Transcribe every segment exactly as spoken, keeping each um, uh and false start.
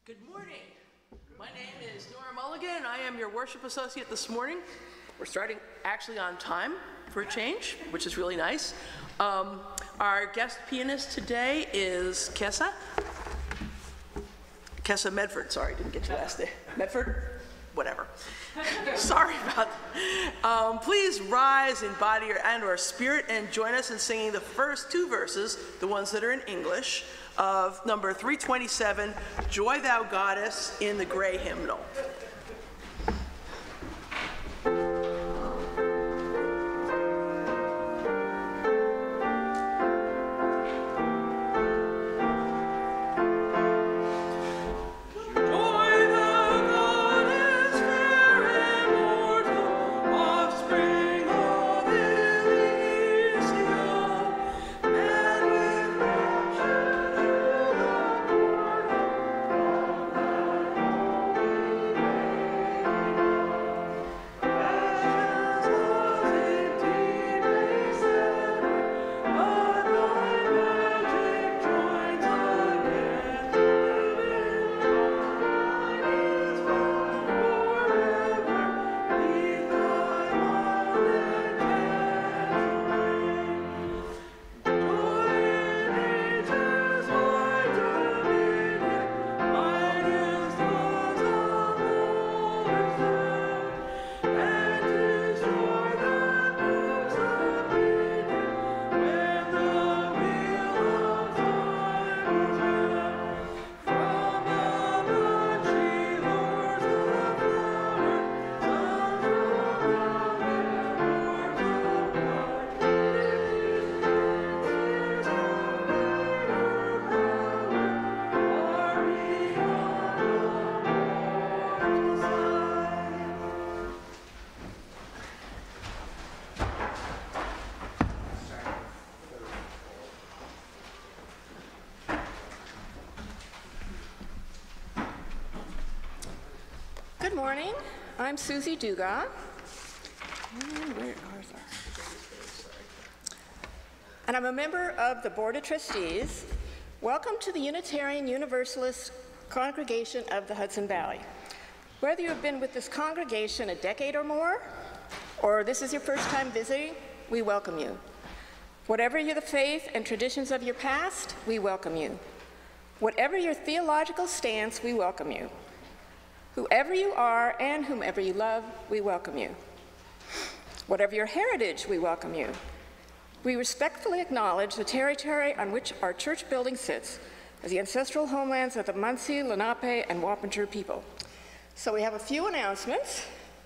Good morning. My name is Nora Mulligan, and I am your worship associate this morning. We're starting actually on time for a change, which is really nice. Um, our guest pianist today is Kessa. Kessa Medford, sorry, didn't get your last name. Medford? Whatever. Sorry about that. Um, please rise in body or, and or spirit and join us in singing the first two verses, the ones that are in English, of number three twenty-seven, Joy Thou Goddess, in the Gray Hymnal. Good morning. I'm Susie Duga. And where are they? And I'm a member of the Board of Trustees. Welcome to the Unitarian Universalist Congregation of the Hudson Valley. Whether you have been with this congregation a decade or more, or this is your first time visiting, we welcome you. Whatever your the faith and traditions of your past, we welcome you. Whatever your theological stance, we welcome you. Whoever you are and whomever you love, we welcome you. Whatever your heritage, we welcome you. We respectfully acknowledge the territory on which our church building sits as the ancestral homelands of the Munsee, Lenape, and Wappinger people. So we have a few announcements.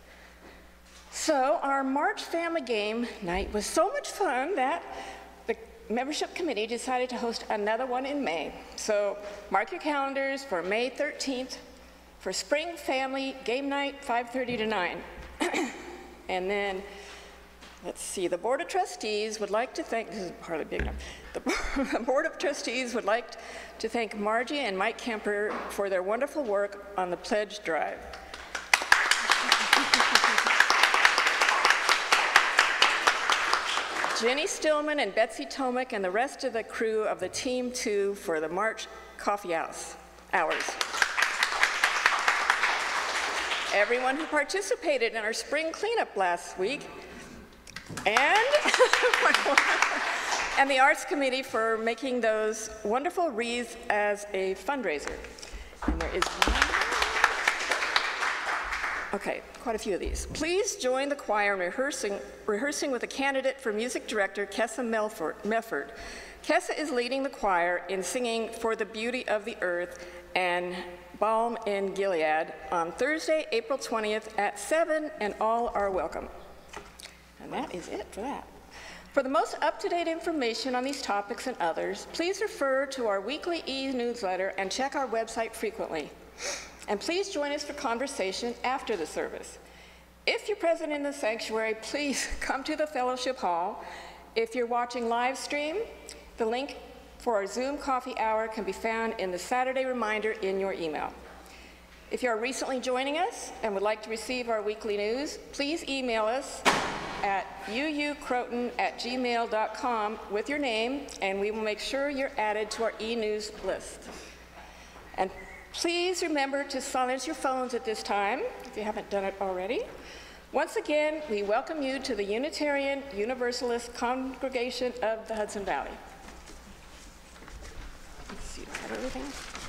So our March family game night was so much fun that the membership committee decided to host another one in May. So mark your calendars for May thirteenth, for Spring Family Game Night, five thirty to nine. And then, let's see, the Board of Trustees would like to thank, this is hardly big enough, the, the Board of Trustees would like to thank Margie and Mike Kemper for their wonderful work on the pledge drive. Jenny Stillman and Betsy Tomick and the rest of the crew of the Team Two for the March coffee hours. hours. Everyone who participated in our spring cleanup last week, and, and the Arts Committee for making those wonderful wreaths as a fundraiser. And there is one. Okay, quite a few of these. Please join the choir in rehearsing, rehearsing with a candidate for music director, Kessa Medford. Kessa is leading the choir in singing For the Beauty of the Earth and Balm in Gilead on Thursday, April twentieth at seven, and all are welcome. And that is it for that. For the most up-to-date information on these topics and others, please refer to our weekly e-newsletter and check our website frequently. And please join us for conversation after the service. If you're present in the sanctuary, please come to the fellowship hall. If you're watching live stream, the link for our Zoom coffee hour can be found in the Saturday reminder in your email. If you are recently joining us and would like to receive our weekly news, please email us at u u croton at gmail dot com with your name, and we will make sure you're added to our e-news list. And Please remember to silence your phones at this time, if you haven't done it already. Once again, we welcome you to the Unitarian Universalist Congregation of the Hudson Valley. Let's see, do I have everything?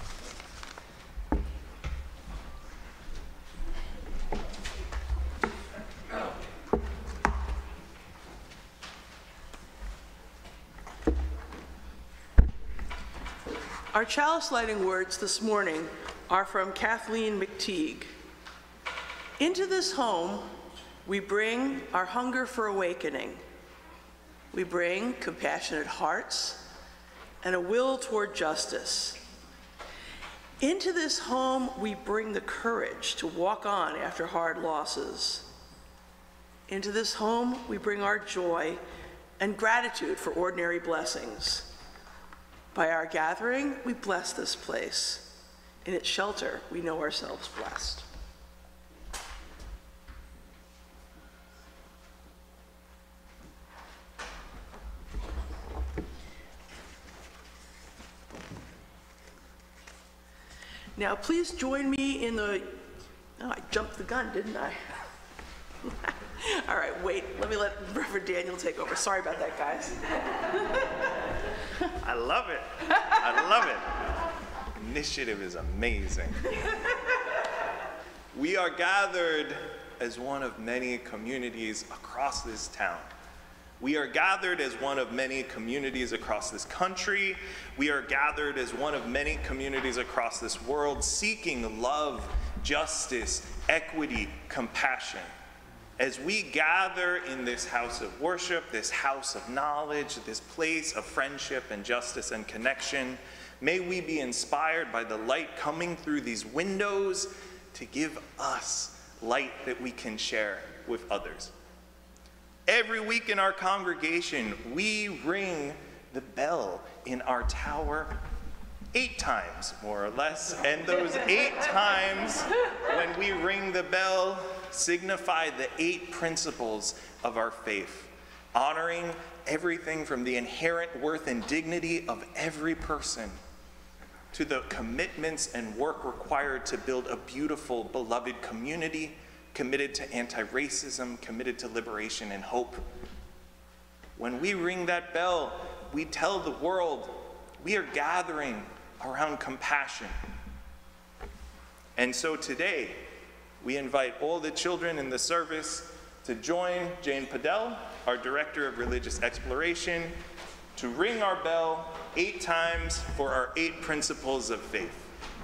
Our chalice lighting words this morning are from Kathleen McTeague. Into this home, we bring our hunger for awakening. We bring compassionate hearts and a will toward justice. Into this home, we bring the courage to walk on after hard losses. Into this home, we bring our joy and gratitude for ordinary blessings. By our gathering, we bless this place. In its shelter, we know ourselves blessed. Now, please join me in the, oh, I jumped the gun, didn't I? All right, wait, let me let Reverend Daniel take over. Sorry about that, guys. I love it. I love it. Initiative is amazing. We are gathered as one of many communities across this town. We are gathered as one of many communities across this country. We are gathered as one of many communities across this world, seeking love, justice, equity, compassion. As we gather in this house of worship, this house of knowledge, this place of friendship and justice and connection, may we be inspired by the light coming through these windows to give us light that we can share with others. Every week in our congregation, we ring the bell in our tower eight times, more or less. And those eight times when we ring the bell signify the eight principles of our faith, honoring everything from the inherent worth and dignity of every person to the commitments and work required to build a beautiful, beloved community committed to anti-racism, committed to liberation and hope. When we ring that bell, we tell the world we are gathering around compassion. And so today, we invite all the children in the service to join Jane Padell, our Director of Religious Exploration, to ring our bell eight times for our eight principles of faith.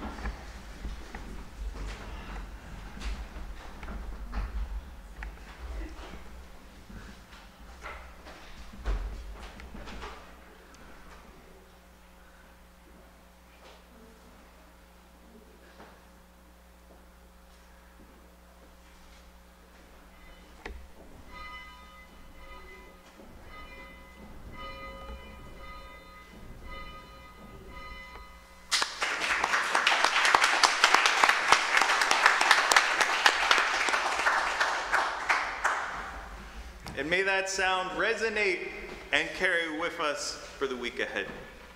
And may that sound resonate and carry with us for the week ahead.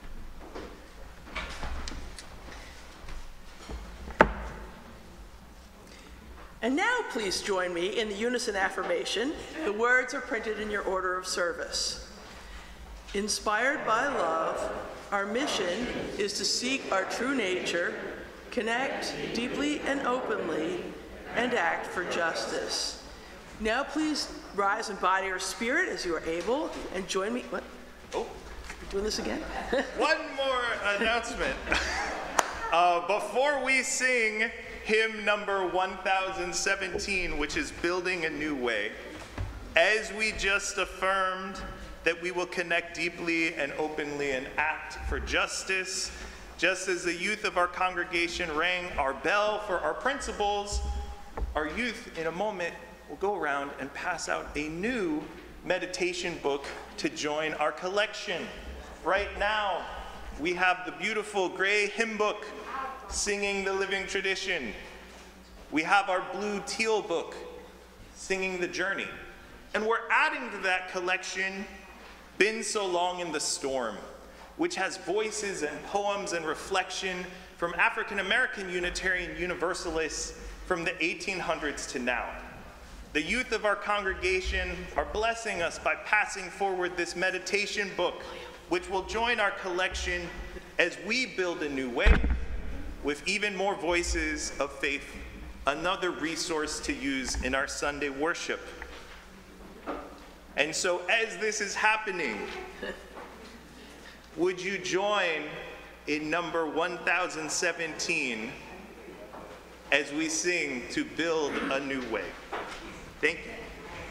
And now please join me in the unison affirmation. The words are printed in your order of service. Inspired by love, our mission is to seek our true nature, connect deeply and openly, and act for justice. Now please rise in body or spirit as you are able and join me. What? Oh, we're doing this again? One more announcement. Uh, before we sing hymn number one thousand seventeen, which is Building a New Way, as we just affirmed that we will connect deeply and openly and act for justice, just as the youth of our congregation rang our bell for our principles, our youth in a moment will go around and pass out a new meditation book to join our collection. Right now, we have the beautiful gray hymn book, Singing the Living Tradition. We have our blue teal book, Singing the Journey. And we're adding to that collection, Been So Long in the Storm, which has voices and poems and reflection from African American Unitarian Universalists from the eighteen hundreds to now. The youth of our congregation are blessing us by passing forward this meditation book, which will join our collection as we build a new way with even more voices of faith, another resource to use in our Sunday worship. And so as this is happening, would you join in number one thousand seventeen as we sing to build a new way? Thank you.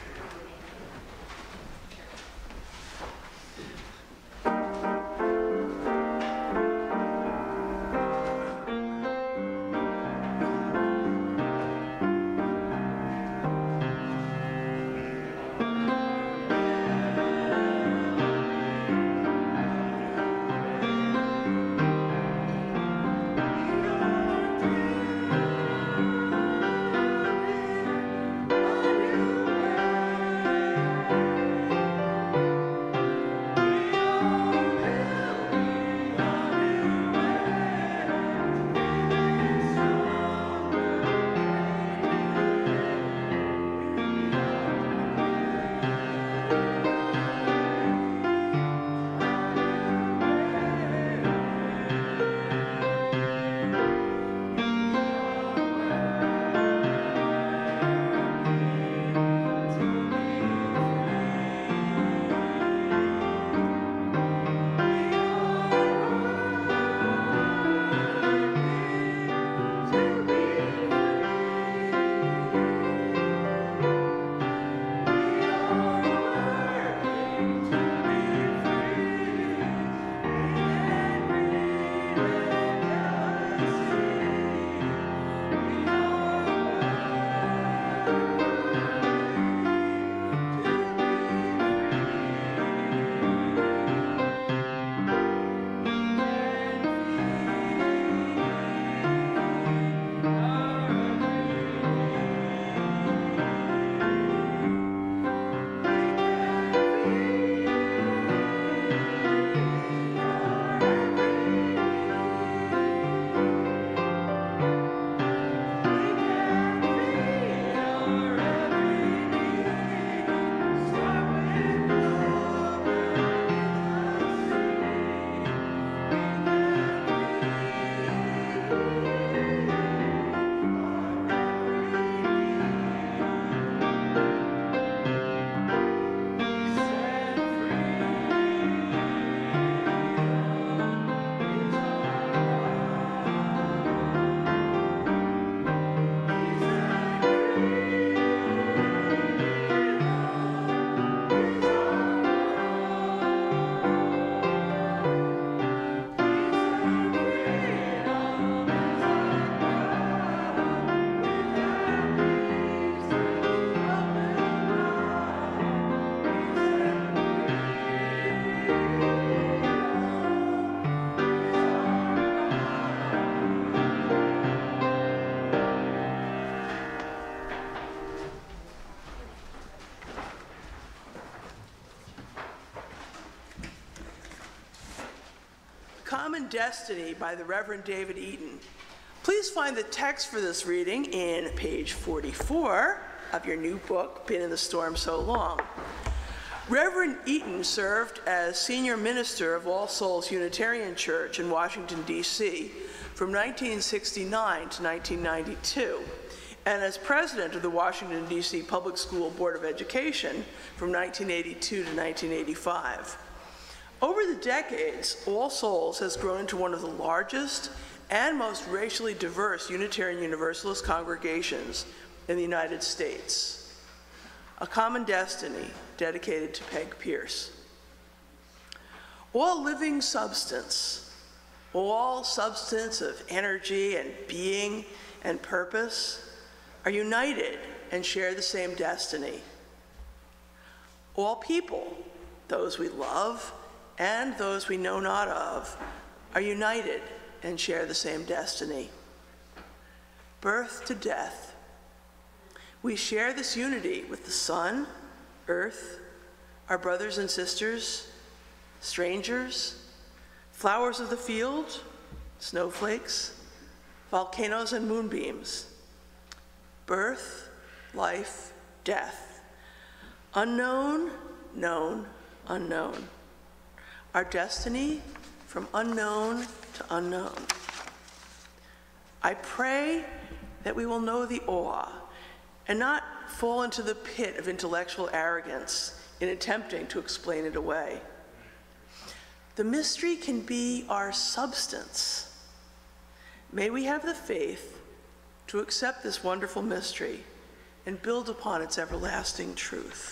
Common Destiny by the Reverend David Eaton. Please find the text for this reading in page forty-four of your new book, Been in the Storm So Long. Reverend Eaton served as senior minister of All Souls Unitarian Church in Washington, D C from nineteen sixty-nine to nineteen ninety-two, and as president of the Washington, D C Public School Board of Education from nineteen eighty-two to nineteen eighty-five. Over the decades, All Souls has grown into one of the largest and most racially diverse Unitarian Universalist congregations in the United States. A Common Destiny, dedicated to Peg Pierce. All living substance, all substance of energy and being and purpose are united and share the same destiny. All people, those we love and those we know not of, are united and share the same destiny. Birth to death, we share this unity with the sun, earth, our brothers and sisters, strangers, flowers of the field, snowflakes, volcanoes and moonbeams, birth, life, death, unknown, known, unknown, our destiny from unknown to unknown. I pray that we will know the awe and not fall into the pit of intellectual arrogance in attempting to explain it away. The mystery can be our substance. May we have the faith to accept this wonderful mystery and build upon its everlasting truth.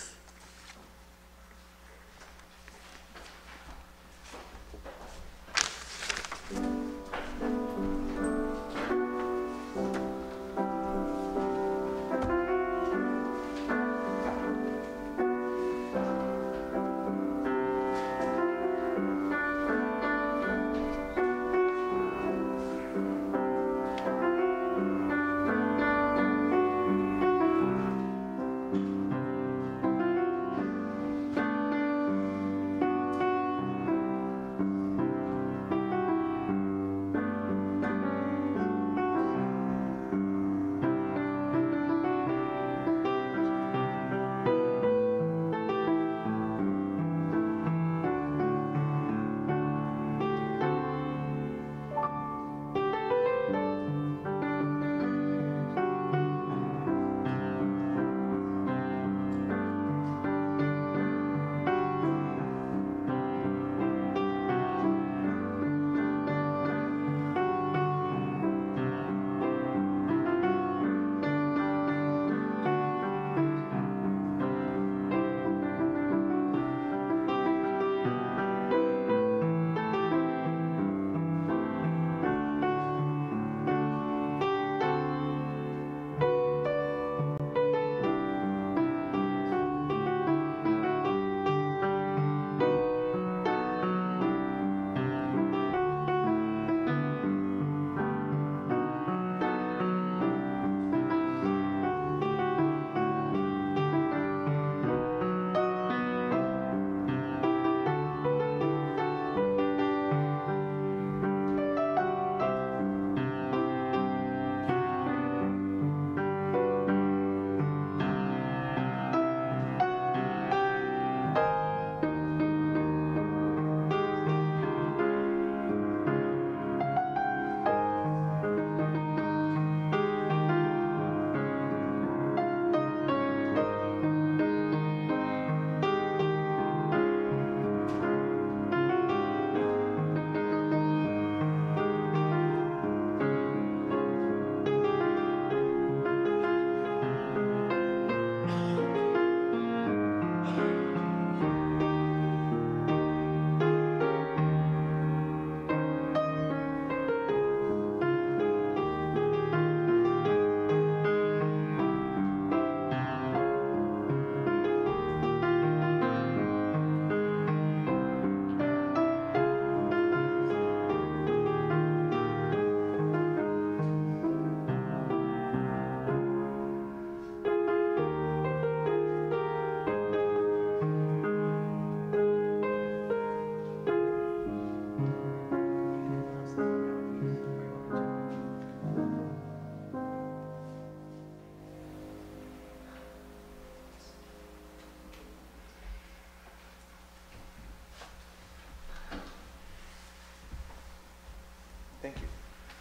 Thank you.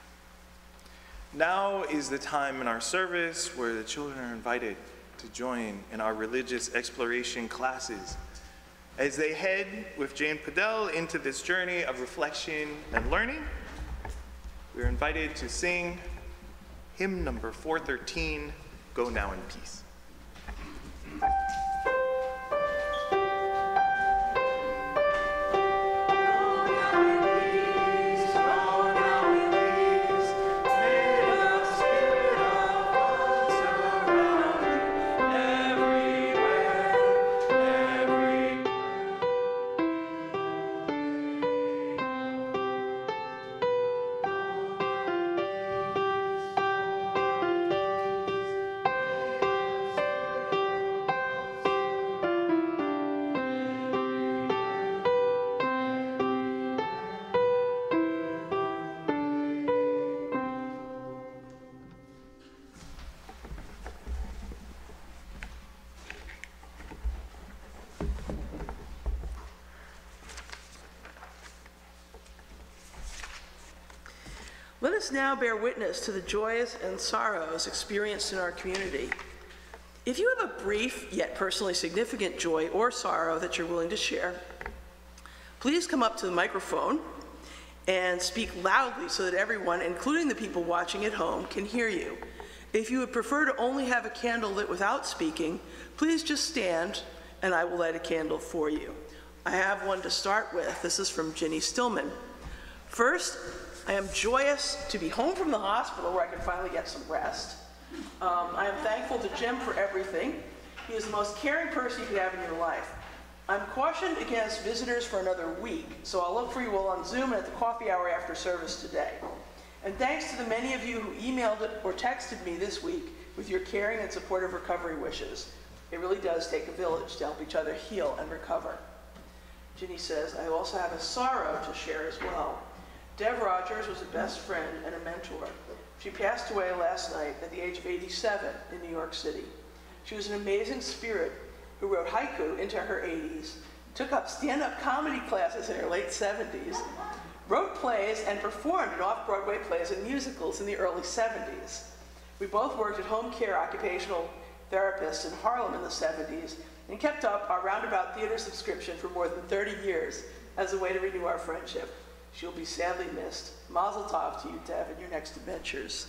Now is the time in our service where the children are invited to join in our religious exploration classes. As they head with Jane Padell into this journey of reflection and learning, we are invited to sing hymn number four thirteen, Go Now in Peace. Peace. Let us now bear witness to the joys and sorrows experienced in our community. If you have a brief yet personally significant joy or sorrow that you're willing to share, please come up to the microphone and speak loudly so that everyone, including the people watching at home, can hear you. If you would prefer to only have a candle lit without speaking, please just stand and I will light a candle for you. I have one to start with. This is from Ginny Stillman. First, I am joyous to be home from the hospital where I can finally get some rest. Um, I am thankful to Jim for everything. He is the most caring person you could have in your life. I'm cautioned against visitors for another week, so I'll look for you all on Zoom and at the coffee hour after service today. And thanks to the many of you who emailed or texted me this week with your caring and supportive recovery wishes. It really does take a village to help each other heal and recover. Ginny says, I also have a sorrow to share as well. Deb Rogers was a best friend and a mentor. She passed away last night at the age of eighty-seven in New York City. She was an amazing spirit who wrote haiku into her eighties, took up stand-up comedy classes in her late seventies, wrote plays and performed in off-Broadway plays and musicals in the early seventies. We both worked at home care occupational therapists in Harlem in the seventies and kept up our roundabout theater subscription for more than thirty years as a way to renew our friendship. She'll be sadly missed. Mazel tov to you, Deb, in your next adventures.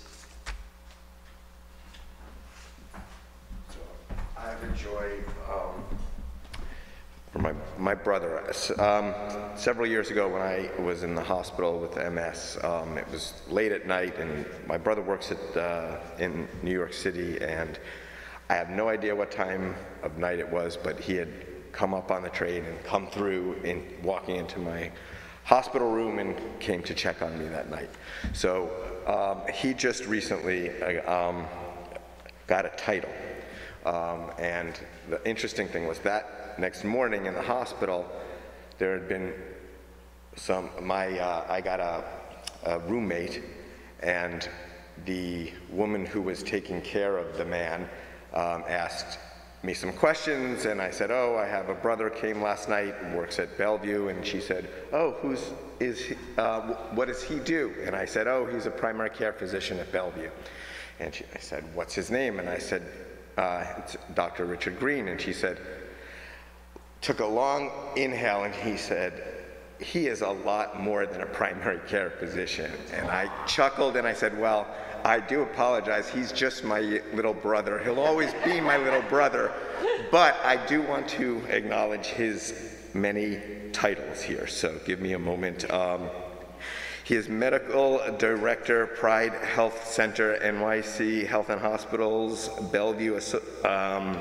So I have a joy um, for my, my brother. Um, several years ago when I was in the hospital with M S, um, it was late at night, and my brother works at, uh, in New York City, and I have no idea what time of night it was, but he had come up on the train and come through in walking into my hospital room and came to check on me that night. So um, he just recently uh, um, got a title. Um, and the interesting thing was that next morning in the hospital, there had been some, my, uh, I got a, a roommate, and the woman who was taking care of the man um, asked me some questions, and I said, oh, I have a brother came last night and works at Bellevue, and she said, oh, who's, is he, uh, what does he do? And I said, oh, he's a primary care physician at Bellevue. And she, I said, what's his name? And I said, uh, it's Doctor Richard Green. And she said, took a long inhale, and he said, he is a lot more than a primary care physician. And I chuckled and I said, well, I do apologize, he's just my little brother. He'll always be my little brother, but I do want to acknowledge his many titles here, so give me a moment. Um, he is Medical Director, Pride Health Center, N Y C Health and Hospitals, Bellevue, um,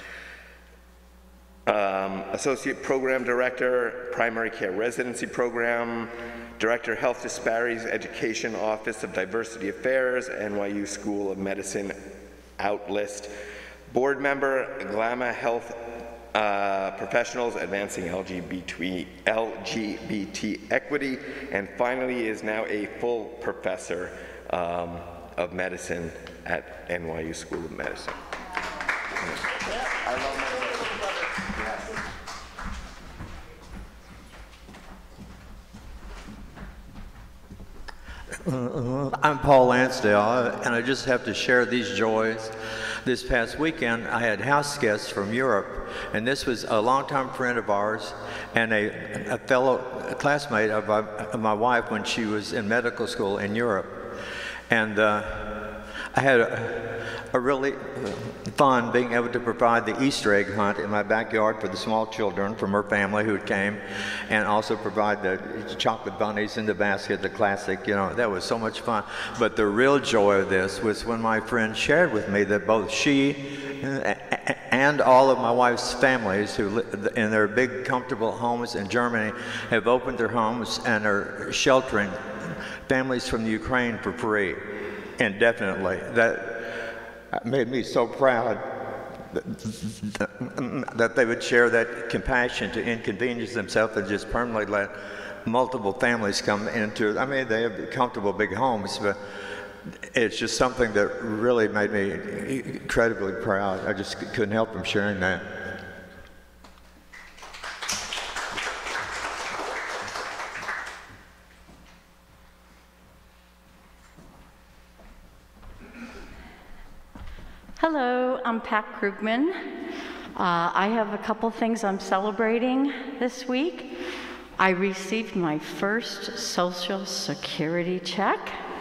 um, Associate Program Director, Primary Care Residency Program, Director, Health Disparities Education Office of Diversity Affairs, N Y U School of Medicine Outlist, Board Member, Glama Health uh, Professionals Advancing L G B T, L G B T Equity, and finally is now a full professor um, of medicine at N Y U School of Medicine. I love my brother. Yes. I'm Paul Lansdale, and I just have to share these joys. This past weekend, I had house guests from Europe, and this was a longtime friend of ours and a, a fellow classmate of my, of my wife when she was in medical school in Europe. And uh, I had a, a really fun being able to provide the Easter egg hunt in my backyard for the small children from her family who came, and also provide the chocolate bunnies in the basket, the classic, you know, that was so much fun. But the real joy of this was when my friend shared with me that both she and all of my wife's families who live in their big comfortable homes in Germany have opened their homes and are sheltering families from the Ukraine for free, indefinitely. That made me so proud that, that they would share that compassion to inconvenience themselves and just permanently let multiple families come into, I mean, they have comfortable big homes, but it's just something that really made me incredibly proud. I just couldn't help from sharing that. Hello, I'm Pat Krugman. Uh, I have a couple things I'm celebrating this week. I received my first Social Security check.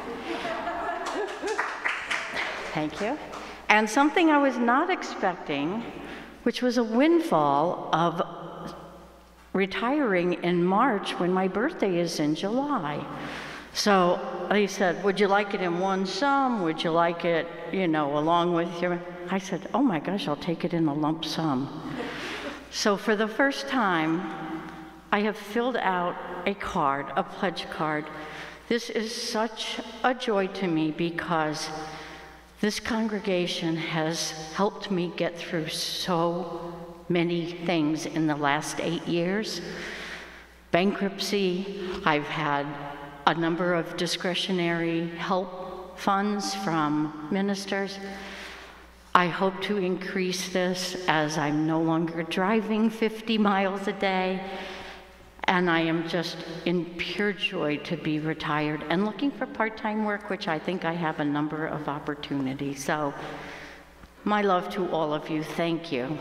Thank you. And something I was not expecting, which was a windfall of retiring in March when my birthday is in July. So they said, would you like it in one sum? Would you like it, you know, along with your... I said, oh my gosh, I'll take it in a lump sum. So for the first time, I have filled out a card, a pledge card. This is such a joy to me because this congregation has helped me get through so many things in the last eight years. Bankruptcy, I've had a number of discretionary help funds from ministers. I hope to increase this as I'm no longer driving fifty miles a day, and I am just in pure joy to be retired and looking for part-time work, which I think I have a number of opportunities. So my love to all of you. Thank you.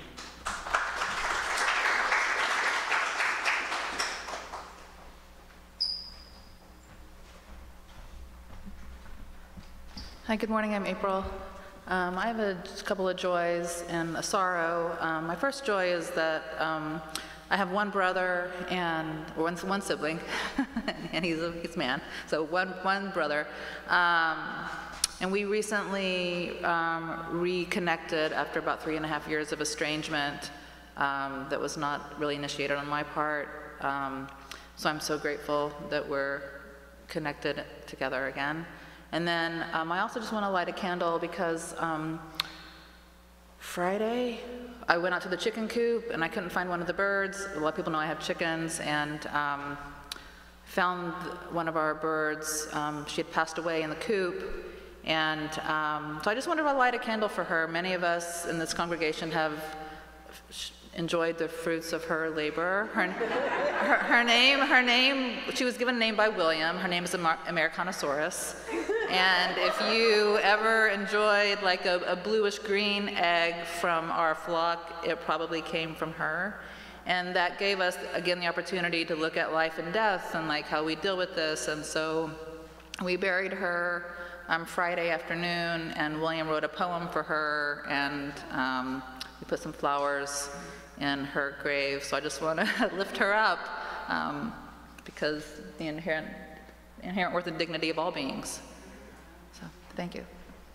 Hi, good morning. I'm April. Um, I have a just couple of joys and a sorrow. Um, my first joy is that um, I have one brother and or one, one sibling, and he's a, he's a man. So one one brother, um, and we recently um, reconnected after about three and a half years of estrangement um, that was not really initiated on my part. Um, so I'm so grateful that we're connected together again. And then um, I also just want to light a candle because um, Friday I went out to the chicken coop and I couldn't find one of the birds. A lot of people know I have chickens, and um, found one of our birds. Um, she had passed away in the coop, and um, so I just wanted to light a candle for her. Many of us in this congregation have enjoyed the fruits of her labor. Her, her, her name, her name, she was given a name by William. Her name is Amer Americanosaurus. And if you ever enjoyed like a, a bluish green egg from our flock, it probably came from her. And that gave us, again, the opportunity to look at life and death and like how we deal with this. And so we buried her um, Friday afternoon, and William wrote a poem for her, and um, we put some flowers in her grave. So I just want to lift her up um, because the inherent, inherent worth and dignity of all beings. So thank you.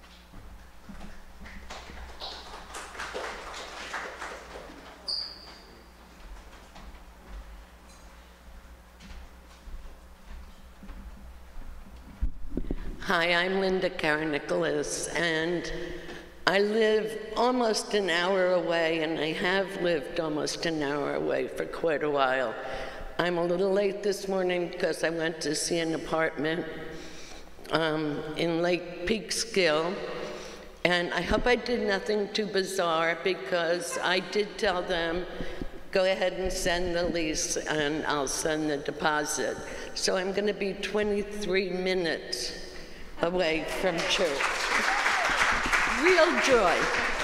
Hi, I'm Linda Karen-Nicholas, and I live almost an hour away, and I have lived almost an hour away for quite a while. I'm a little late this morning because I went to see an apartment um, in Lake Peekskill, and I hope I did nothing too bizarre because I did tell them, go ahead and send the lease and I'll send the deposit. So I'm going to be twenty-three minutes away from church. Real joy.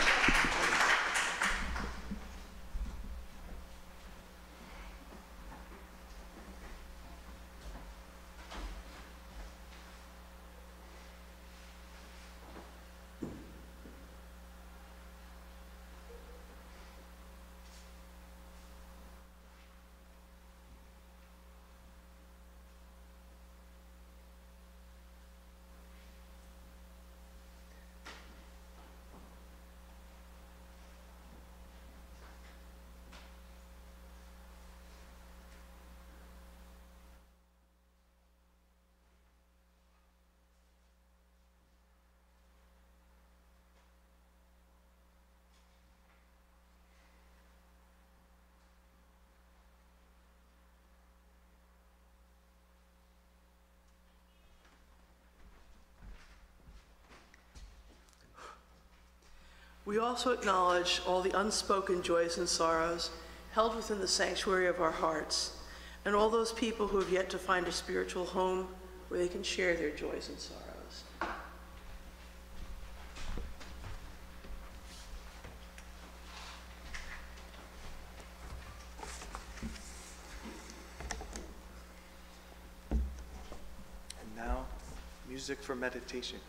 We also acknowledge all the unspoken joys and sorrows held within the sanctuary of our hearts, and all those people who have yet to find a spiritual home where they can share their joys and sorrows. music for meditation.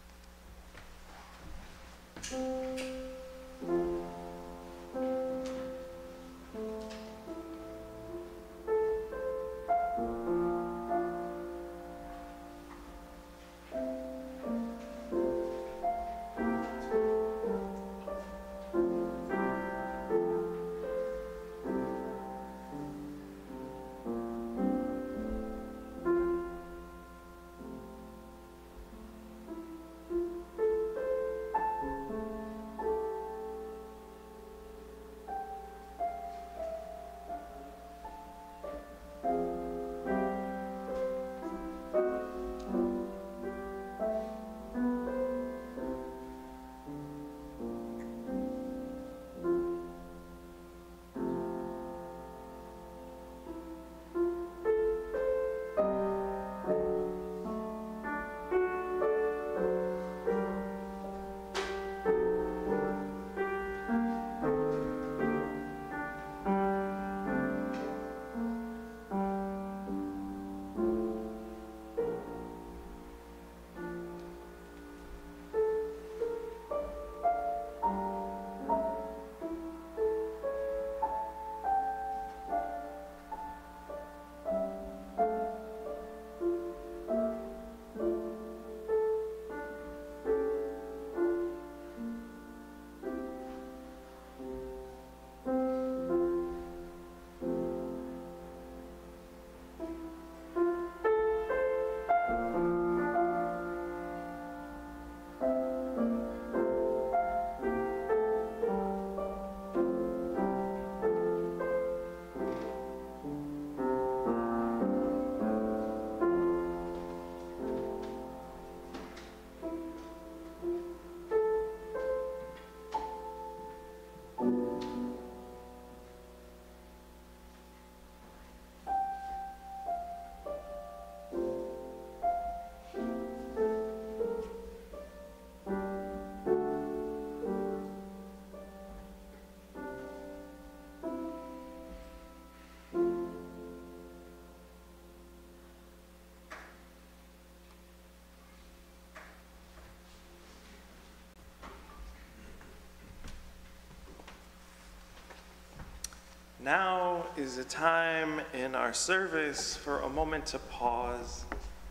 Now is a time in our service for a moment to pause,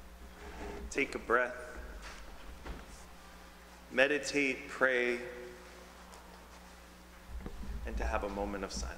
take a breath, meditate, pray, and to have a moment of silence.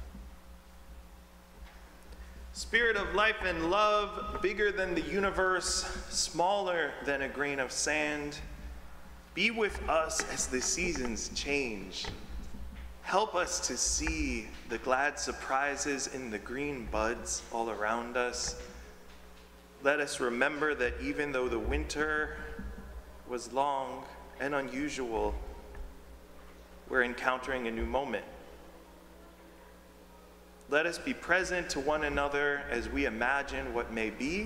Spirit of life and love, bigger than the universe, smaller than a grain of sand, be with us as the seasons change. Help us to see the glad surprises in the green buds all around us. Let us remember that even though the winter was long and unusual, we're encountering a new moment. Let us be present to one another as we imagine what may be,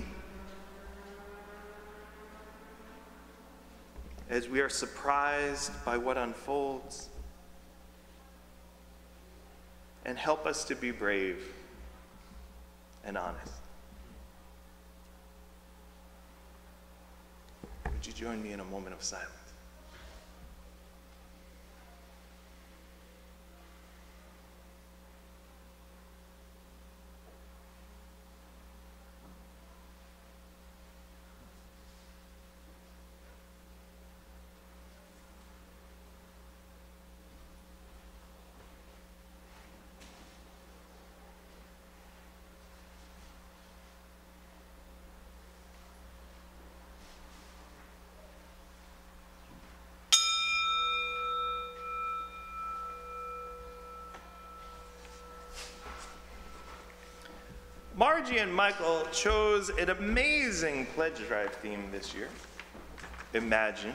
as we are surprised by what unfolds, and help us to be brave and honest. Would you join me in a moment of silence? Margie and Michael chose an amazing pledge drive theme this year, Imagine.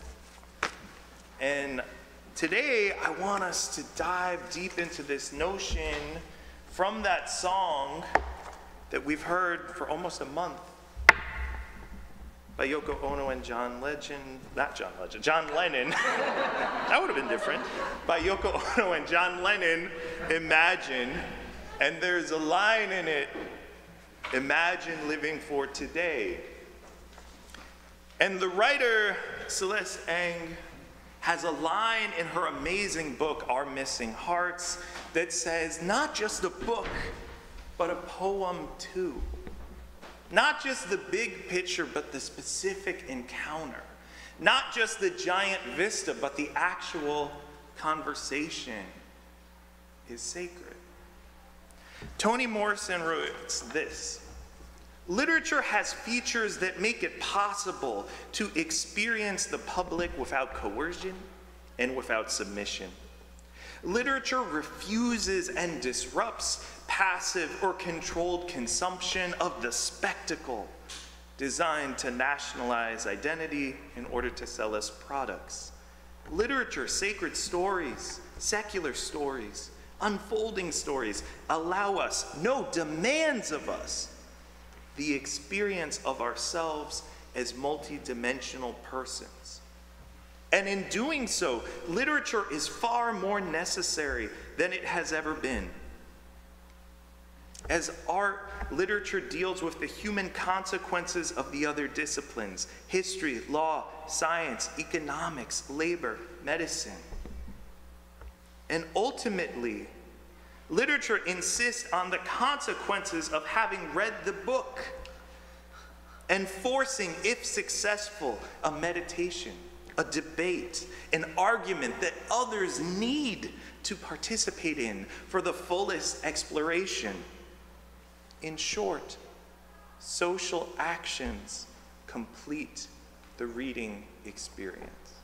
And today I want us to dive deep into this notion from that song that we've heard for almost a month by Yoko Ono and John Legend, not John Legend, John Lennon. That would have been different. By Yoko Ono and John Lennon, Imagine. And there's a line in it, imagine living for today. And the writer, Celeste Ng, has a line in her amazing book, Our Missing Hearts, that says, not just a book, but a poem too. Not just the big picture, but the specific encounter. Not just the giant vista, but the actual conversation is sacred. Toni Morrison writes this: literature has features that make it possible to experience the public without coercion and without submission. Literature refuses and disrupts passive or controlled consumption of the spectacle designed to nationalize identity in order to sell us products. Literature, sacred stories, secular stories, unfolding stories allow us, no, demands of us, the experience of ourselves as multidimensional persons. And in doing so, literature is far more necessary than it has ever been. As art, literature deals with the human consequences of the other disciplines: history, law, science, economics, labor, medicine. And ultimately, literature insists on the consequences of having read the book and forcing, if successful, a meditation, a debate, an argument that others need to participate in for the fullest exploration. In short, social actions complete the reading experience.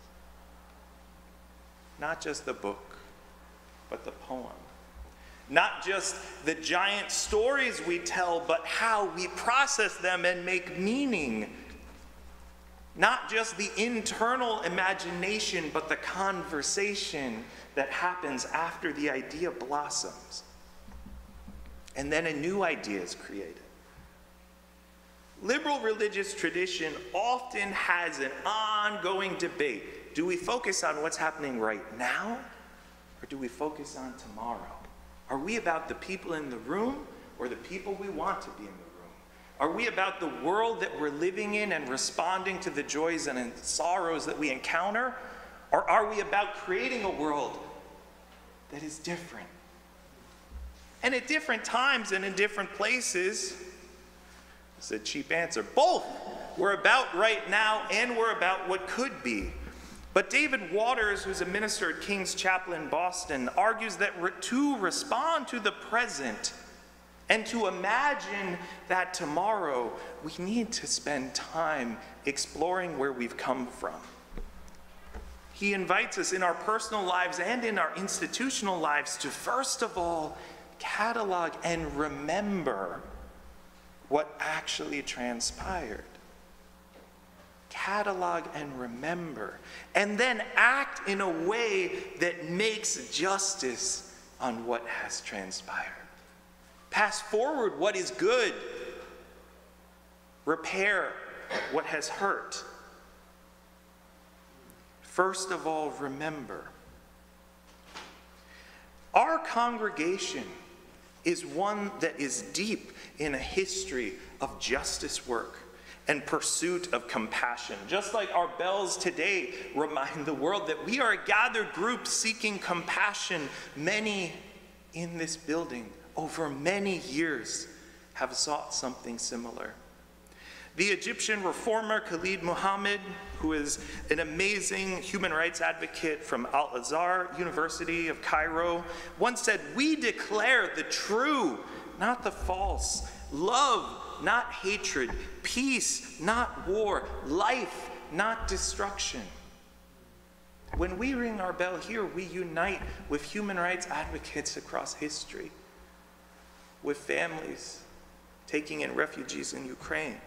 Not just the book, but the poem. Not just the giant stories we tell, but how we process them and make meaning. Not just the internal imagination, but the conversation that happens after the idea blossoms. And then a new idea is created. Liberal religious tradition often has an ongoing debate. Do we focus on what's happening right now, or do we focus on tomorrow? Are we about the people in the room, or the people we want to be in the room? Are we about the world that we're living in and responding to the joys and sorrows that we encounter? Or are we about creating a world that is different? And at different times and in different places, it's a cheap answer. Both. We're about right now and we're about what could be. But David Waters, who's a minister at King's Chapel in Boston, argues that re- to respond to the present and to imagine that tomorrow, we need to spend time exploring where we've come from. He invites us in our personal lives and in our institutional lives to, first of all, catalog and remember what actually transpired. Catalog and remember, and then act in a way that makes justice on what has transpired. Pass forward what is good. Repair what has hurt. First of all, remember. Our congregation is one that is deep in a history of justice work and pursuit of compassion. Just like our bells today remind the world that we are a gathered group seeking compassion, many in this building over many years have sought something similar. The Egyptian reformer Khalid Muhammad, who is an amazing human rights advocate from Al-Azhar University of Cairo, once said, "We declare the true, not the false, love, not hatred, peace, not war, life, not destruction." When we ring our bell here, we unite with human rights advocates across history, with families taking in refugees in Ukraine.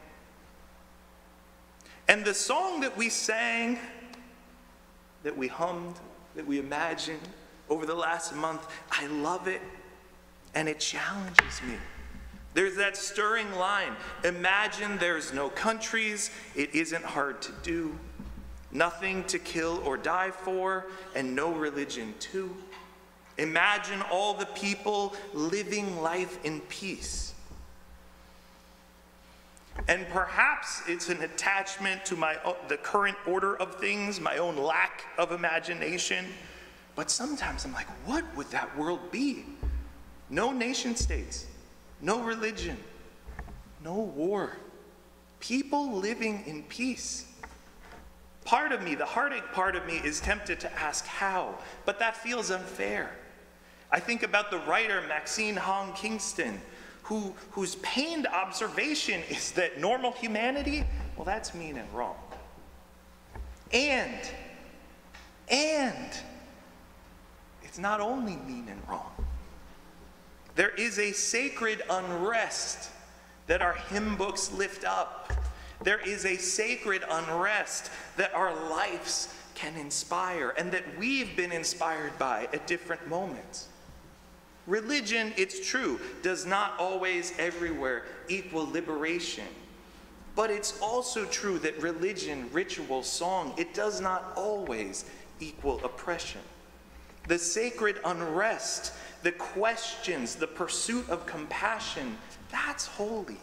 And the song that we sang, that we hummed, that we imagined over the last month, I love it, and it challenges me. There's that stirring line. Imagine there's no countries, it isn't hard to do, nothing to kill or die for, and no religion too. Imagine all the people living life in peace. And perhaps it's an attachment to my, the current order of things, my own lack of imagination. But sometimes I'm like, what would that world be? No nation states, no religion, no war, people living in peace. Part of me, the heartache part of me, is tempted to ask how, but that feels unfair. I think about the writer Maxine Hong Kingston, who, whose pained observation is that normal humanity, well, that's mean and wrong. And, and, it's not only mean and wrong. There is a sacred unrest that our hymn books lift up. There is a sacred unrest that our lives can inspire and that we've been inspired by at different moments. Religion, it's true, does not always everywhere equal liberation. But it's also true that religion, ritual, song, it does not always equal oppression. The sacred unrest, the questions, the pursuit of compassion, that's holy.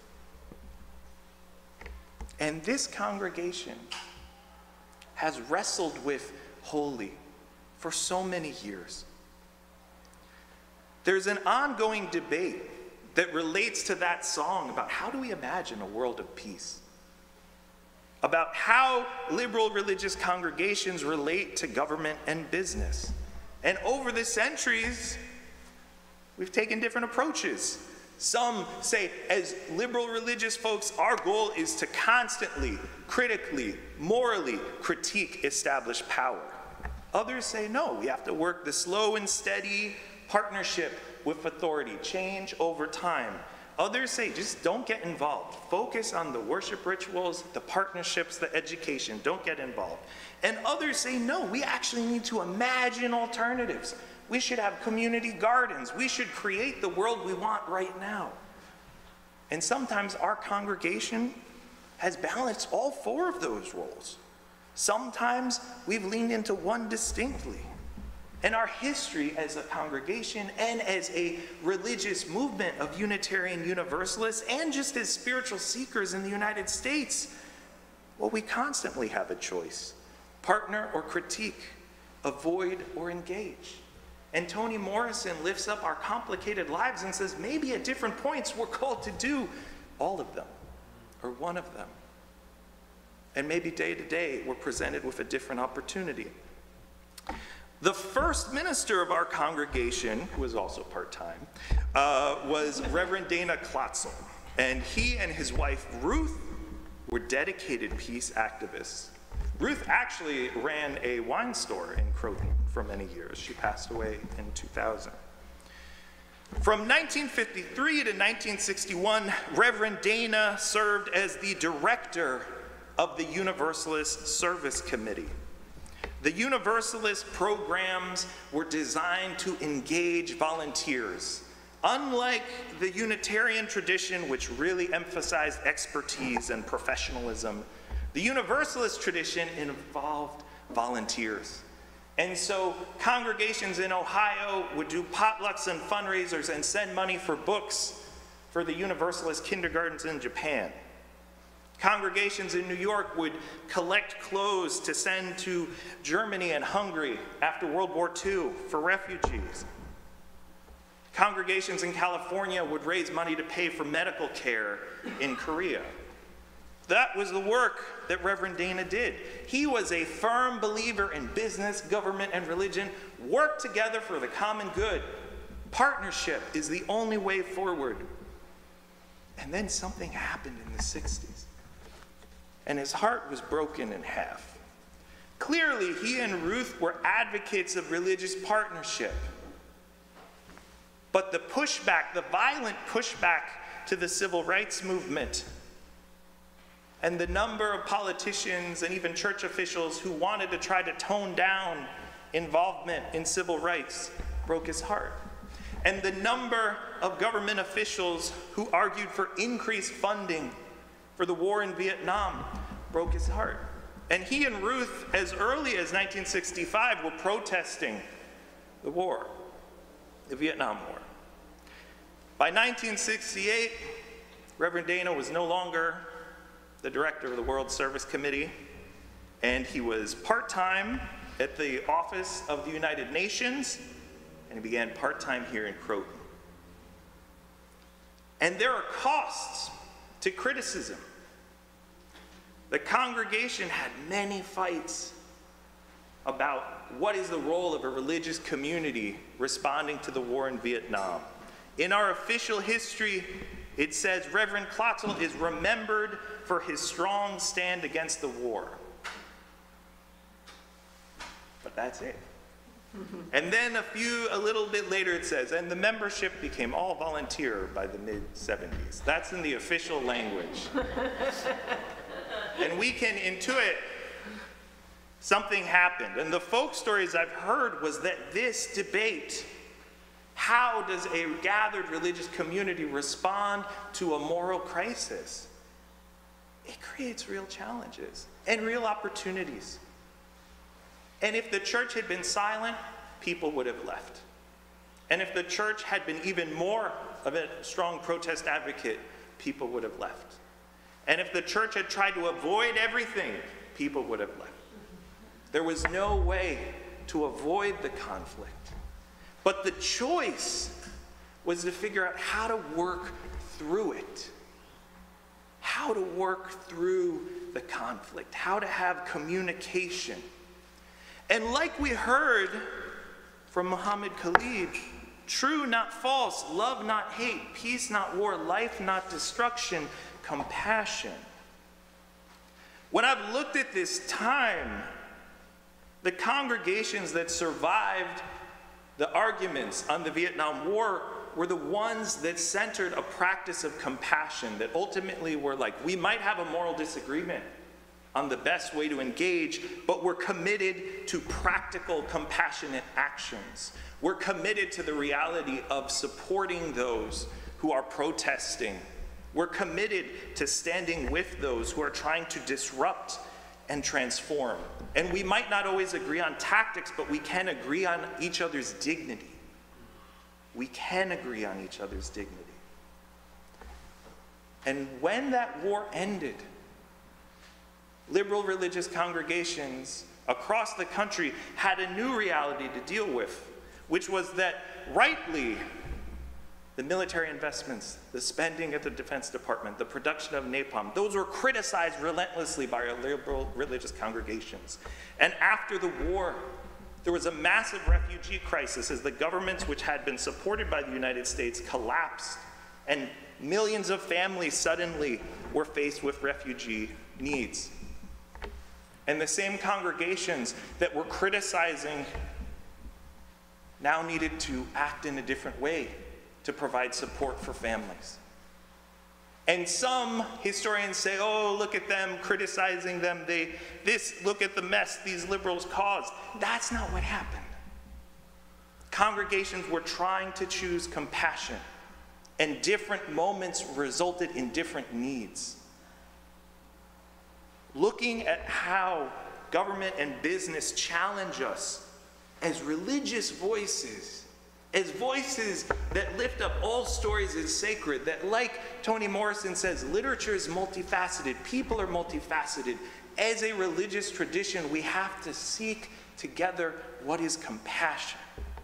And this congregation has wrestled with holy for so many years. There's an ongoing debate that relates to that song about how do we imagine a world of peace? About how liberal religious congregations relate to government and business. And over the centuries, we've taken different approaches. Some say, as liberal religious folks, our goal is to constantly, critically, morally critique established power. Others say, no, we have to work the slow and steady partnership with authority, change over time. Others say, just don't get involved. Focus on the worship rituals, the partnerships, the education. Don't get involved. And others say, no, we actually need to imagine alternatives. We should have community gardens. We should create the world we want right now. And sometimes our congregation has balanced all four of those roles. Sometimes we've leaned into one distinctly. And our history as a congregation and as a religious movement of Unitarian Universalists and just as spiritual seekers in the United States, well, we constantly have a choice. Partner or critique, avoid or engage. And Toni Morrison lifts up our complicated lives and says, maybe at different points we're called to do all of them, or one of them. And maybe day to day we're presented with a different opportunity. The first minister of our congregation, who was also part-time, uh, was Reverend Dana Klotzel. And he and his wife, Ruth, were dedicated peace activists. Ruth actually ran a wine store in Croton for many years. She passed away in two thousand. From nineteen fifty-three to nineteen sixty-one, Reverend Dana served as the director of the Universalist Service Committee. The Universalist programs were designed to engage volunteers. Unlike the Unitarian tradition, which really emphasized expertise and professionalism, the Universalist tradition involved volunteers. And so congregations in Ohio would do potlucks and fundraisers and send money for books for the Universalist kindergartens in Japan. Congregations in New York would collect clothes to send to Germany and Hungary after World War Two for refugees. Congregations in California would raise money to pay for medical care in Korea. That was the work that Reverend Dana did. He was a firm believer in business, government, and religion. Work together for the common good. Partnership is the only way forward. And then something happened in the sixties. And his heart was broken in half. Clearly, he and Ruth were advocates of religious partnership. But the pushback, the violent pushback to the civil rights movement, and the number of politicians and even church officials who wanted to try to tone down involvement in civil rights broke his heart. And the number of government officials who argued for increased funding for the war in Vietnam broke his heart. And he and Ruth, as early as nineteen sixty-five, were protesting the war, the Vietnam War. By nineteen sixty-eight, Reverend Dana was no longer the director of the World Service Committee, and he was part-time at the Office of the United Nations, and he began part-time here in Croton. And there are costs to criticism. The congregation had many fights about what is the role of a religious community responding to the war in Vietnam. In our official history, it says Reverend Klotzel is remembered for his strong stand against the war. But that's it. And then a few, a little bit later it says, and the membership became all volunteer by the mid seventies. That's in the official language. And we can intuit something happened. And the folk stories I've heard was that this debate, how does a gathered religious community respond to a moral crisis? It creates real challenges and real opportunities. And if the church had been silent, people would have left. And if the church had been even more of a strong protest advocate, people would have left. And if the church had tried to avoid everything, people would have left. There was no way to avoid the conflict. But the choice was to figure out how to work through it. How to work through the conflict. How to have communication. And like we heard from Muhammad Khalid, true not false, love not hate, peace not war, life not destruction, compassion. When I've looked at this time, the congregations that survived the arguments on the Vietnam War were the ones that centered a practice of compassion, that ultimately were like, we might have a moral disagreement on the best way to engage, but we're committed to practical, compassionate actions. We're committed to the reality of supporting those who are protesting. We're committed to standing with those who are trying to disrupt and transform. And we might not always agree on tactics, but we can agree on each other's dignity. We can agree on each other's dignity. And when that war ended, liberal religious congregations across the country had a new reality to deal with, which was that rightly the military investments, the spending at the Defense Department, the production of napalm, those were criticized relentlessly by our liberal religious congregations. And after the war, there was a massive refugee crisis as the governments which had been supported by the United States collapsed, and millions of families suddenly were faced with refugee needs. And the same congregations that were criticizing now needed to act in a different way to provide support for families. And some historians say, oh, look at them criticizing them. They, this, look at the mess these liberals caused. That's not what happened. Congregations were trying to choose compassion, and different moments resulted in different needs. Looking at how government and business challenge us as religious voices, as voices that lift up all stories as sacred, that, like Toni Morrison says, literature is multifaceted, people are multifaceted. As a religious tradition, we have to seek together what is compassion.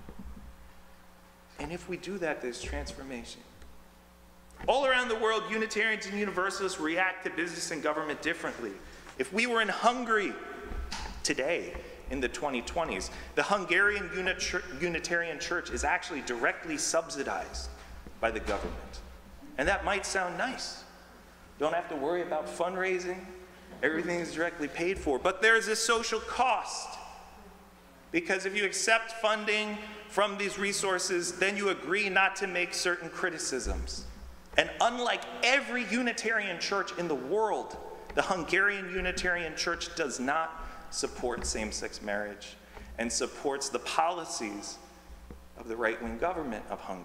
And if we do that, there's transformation. All around the world, Unitarians and Universalists react to business and government differently. If we were in Hungary today, in the twenty twenties, the Hungarian Unitarian Church is actually directly subsidized by the government. And that might sound nice. Don't have to worry about fundraising. Everything is directly paid for. But there is a social cost. Because if you accept funding from these resources, then you agree not to make certain criticisms. And unlike every Unitarian church in the world, the Hungarian Unitarian Church does not support same-sex marriage and supports the policies of the right-wing government of Hungary.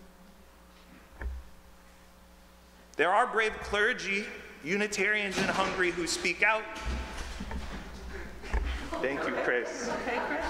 There are brave clergy, Unitarians in Hungary, who speak out. Thank you, Chris. Okay, Chris?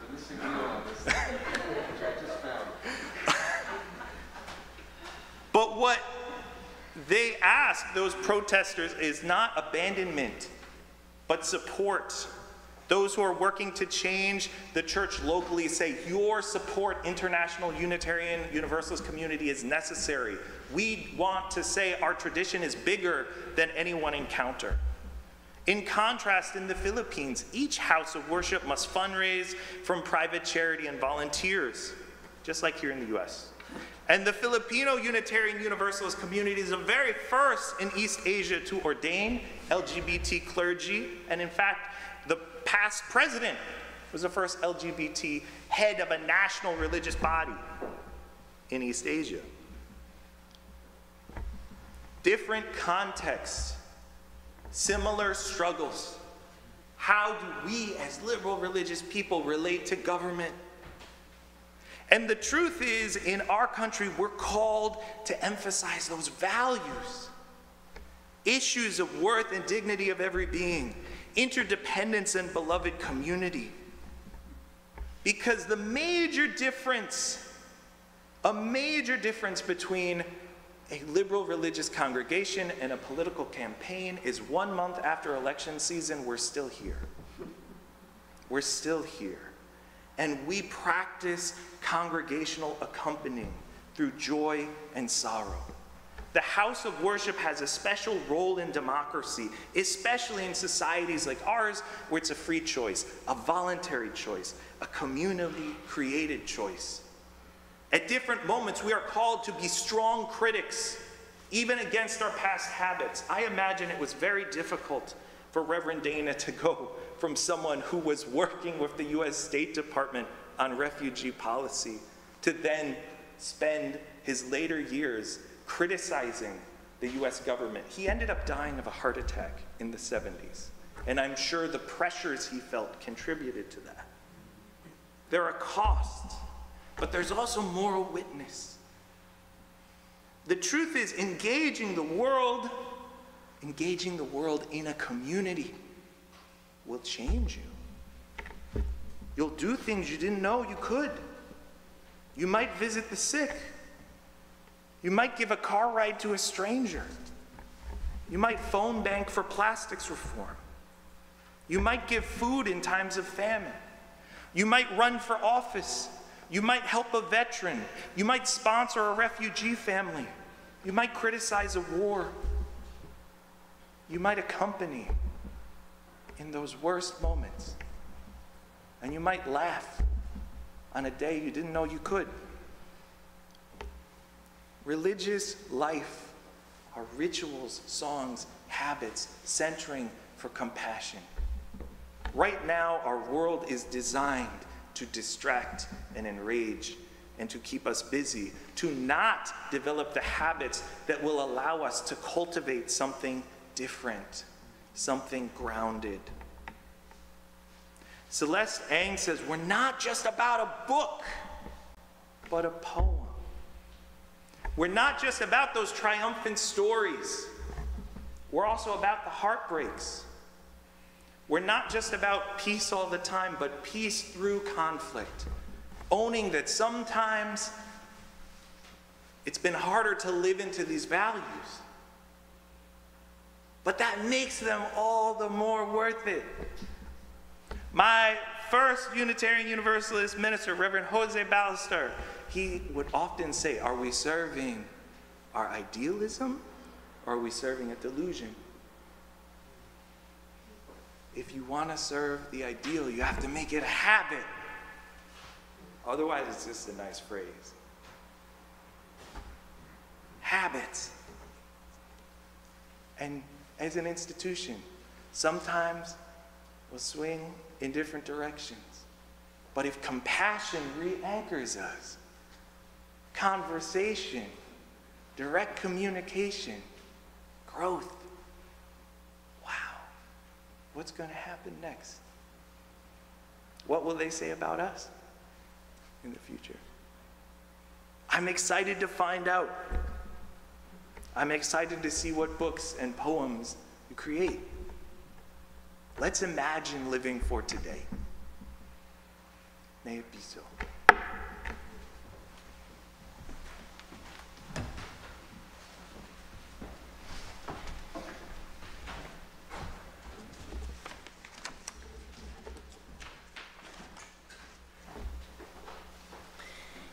But But what they ask those protesters is not abandonment, but support. Those who are working to change the church locally say, your support, International Unitarian Universalist community, is necessary. We want to say our tradition is bigger than any one encounter. In contrast, in the Philippines, each house of worship must fundraise from private charity and volunteers, just like here in the U S. And the Filipino Unitarian Universalist community is the very first in East Asia to ordain L G B T clergy, and in fact, the past president was the first L G B T head of a national religious body in East Asia. Different contexts, similar struggles. How do we as liberal religious people relate to government? And the truth is, in our country, we're called to emphasize those values. Issues of worth and dignity of every being, interdependence and beloved community. Because the major difference, a major difference between a liberal religious congregation and a political campaign is one month after election season, we're still here. We're still here. And we practice congregational accompanying through joy and sorrow. The house of worship has a special role in democracy, especially in societies like ours, where it's a free choice, a voluntary choice, a community-created choice. At different moments, we are called to be strong critics, even against our past habits. I imagine it was very difficult for Reverend Dana to go from someone who was working with the U S State Department on refugee policy to then spend his later years criticizing the U S government. He ended up dying of a heart attack in the seventies, and I'm sure the pressures he felt contributed to that. There are costs, but there's also moral witness. The truth is, engaging the world, engaging the world in a community will change you. You'll do things you didn't know you could. You might visit the sick. You might give a car ride to a stranger. You might phone bank for plastics reform. You might give food in times of famine. You might run for office. You might help a veteran. You might sponsor a refugee family. You might criticize a war. You might accompany in those worst moments. And you might laugh on a day you didn't know you could. Religious life are rituals, songs, habits, centering for compassion. Right now, our world is designed to distract and enrage and to keep us busy, to not develop the habits that will allow us to cultivate something different, something grounded. Celeste Ng says, we're not just about a book, but a poem. We're not just about those triumphant stories. We're also about the heartbreaks. We're not just about peace all the time, but peace through conflict. Owning that sometimes it's been harder to live into these values. But that makes them all the more worth it. My first Unitarian Universalist minister, Reverend Jose Ballester, he would often say, are we serving our idealism or are we serving a delusion? If you want to serve the ideal, you have to make it a habit. Otherwise, it's just a nice phrase. Habits. And as an institution, sometimes we'll swing in different directions. But if compassion re-anchors us, conversation, direct communication, growth, wow, what's going to happen next? What will they say about us in the future? I'm excited to find out. I'm excited to see what books and poems you create. Let's imagine living for today. May it be so.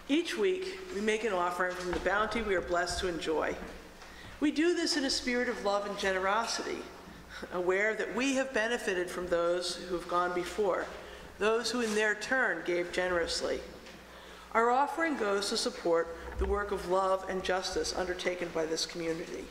Each week, we make an offering from the bounty we are blessed to enjoy. We do this in a spirit of love and generosity, aware that we have benefited from those who have gone before, those who in their turn gave generously. Our offering goes to support the work of love and justice undertaken by this community.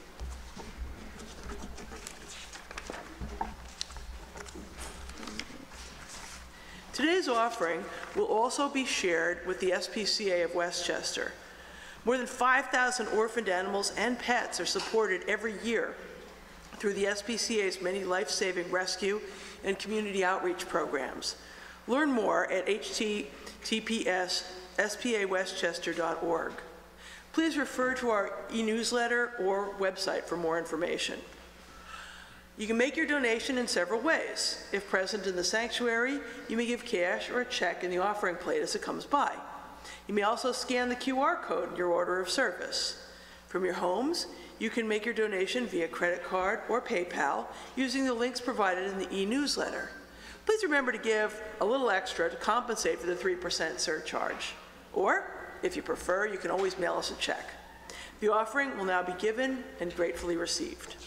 Today's offering will also be shared with the S P C A of Westchester. More than five thousand orphaned animals and pets are supported every year through the S P C A's many life-saving rescue and community outreach programs. Learn more at h t t p s colon s p a westchester dot org. Please refer to our e-newsletter or website for more information. You can make your donation in several ways. If present in the sanctuary, you may give cash or a check in the offering plate as it comes by. You may also scan the Q R code in your order of service. From your homes, you can make your donation via credit card or PayPal using the links provided in the e-newsletter. Please remember to give a little extra to compensate for the three percent surcharge. Or, if you prefer, you can always mail us a check. The offering will now be given and gratefully received.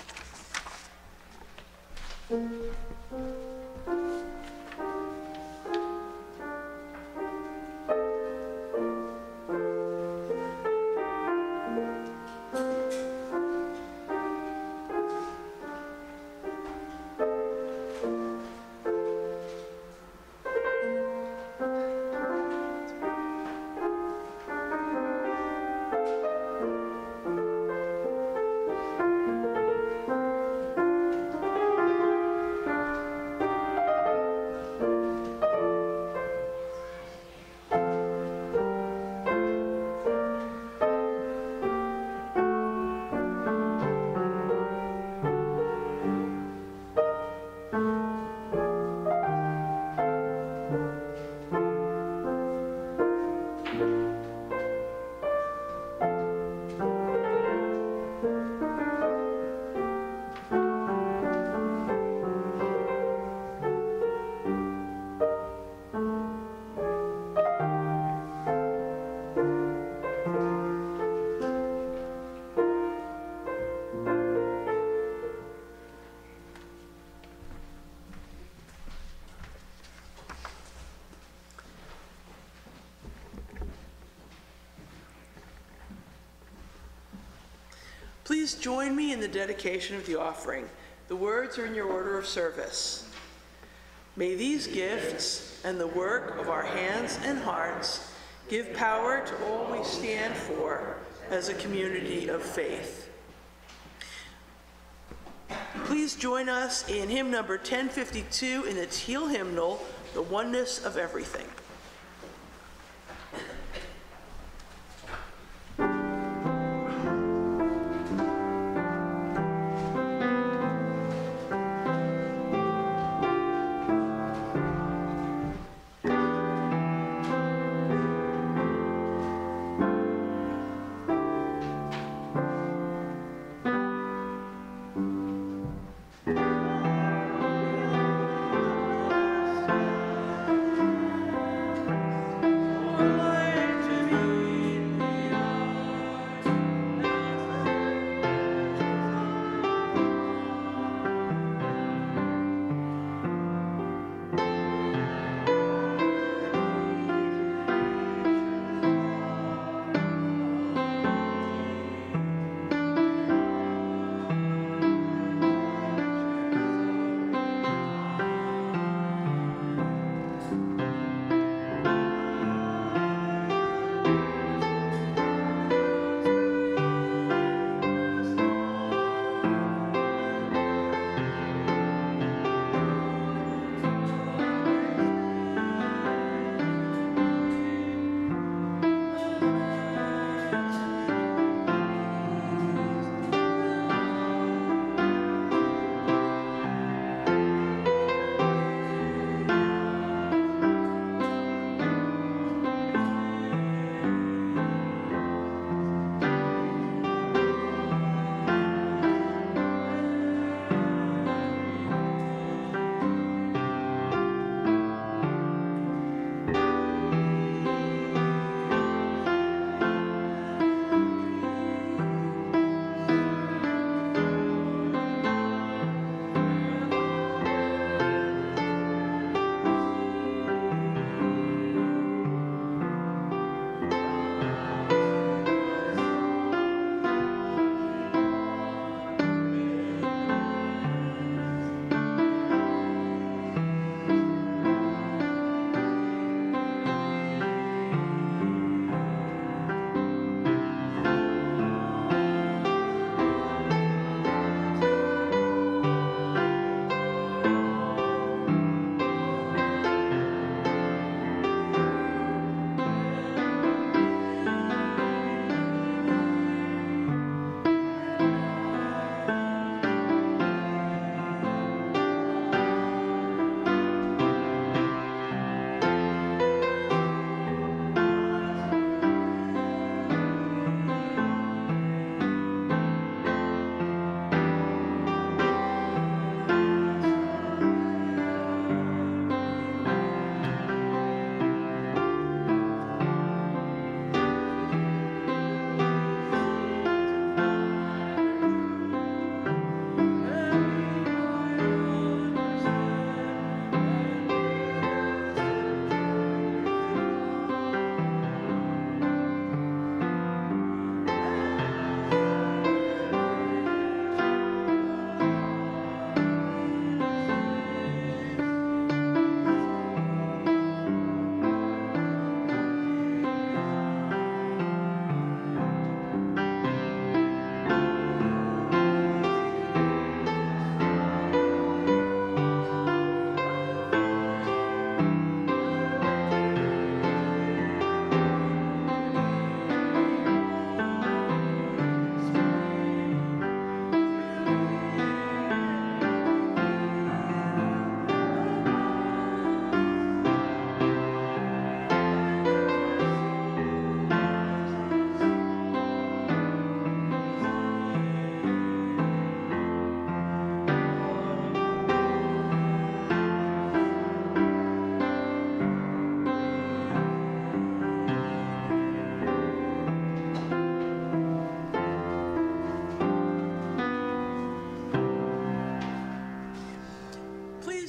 Please join me in the dedication of the offering. The words are in your order of service. May these gifts and the work of our hands and hearts give power to all we stand for as a community of faith. Please join us in hymn number ten fifty-two in the Teal hymnal, The Oneness of Everything.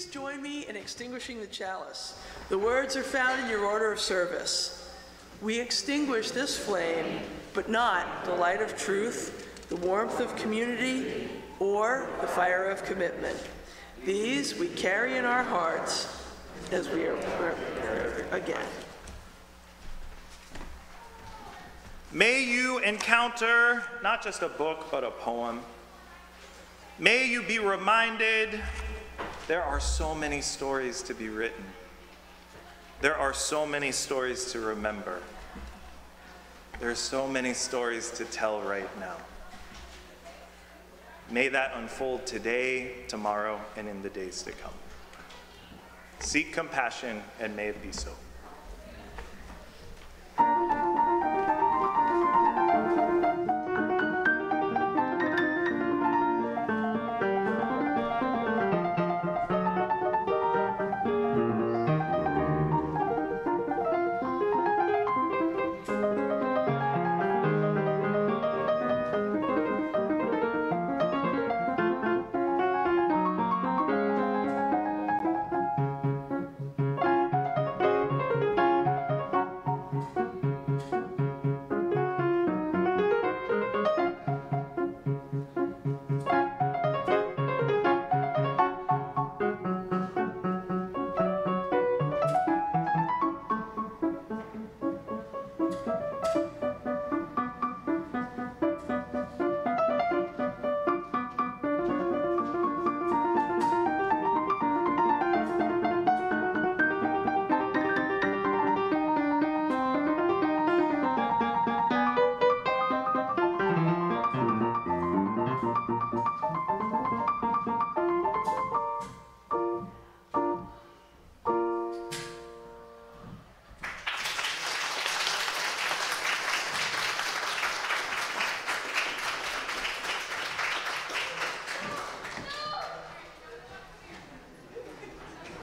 join me in extinguishing the chalice. The words are found in your order of service. We extinguish this flame, but not the light of truth, the warmth of community, or the fire of commitment. These we carry in our hearts as we are again. May you encounter not just a book, but a poem. May you be reminded there are so many stories to be written. There are so many stories to remember. There are so many stories to tell right now. May that unfold today, tomorrow, and in the days to come. Seek compassion, and may it be so.